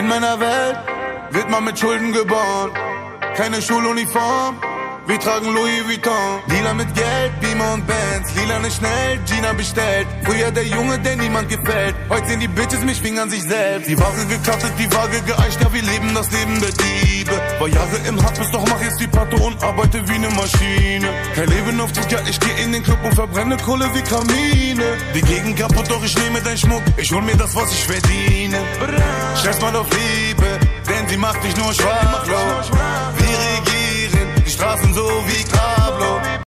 In meiner Welt wird man mit Schulden geboren. Keine Schuluniform, wir tragen Louis Vuitton. Dealer mit Geld, Beamer und Benz. Lila nicht schnell, Gina bestellt. Früher der Junge, der niemand gefällt. Heute sehen die Bitches mich fingern sich selbst. Die Waage gekattet, die Waage geeicht. Ja, wir leben das Leben der Diebe. War Jahre im Hackbus, doch mach jetzt die Patte und arbeite wie ne Maschine. Kein Leben auf Druck, ja, ich geh in den Club und verbrenne Kohle wie Kamine. Die Gegend kaputt, doch ich nehme deinen Schmuck. Ich hol mir das, was ich verdiene. Scheiß mal auf Liebe, denn sie macht dich nur schwach. Wir regieren die Straßen so wie Pablo.